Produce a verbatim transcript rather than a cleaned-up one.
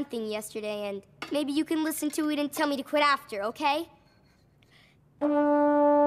one thing yesterday, and maybe you can listen to it and tell me to quit after, okay?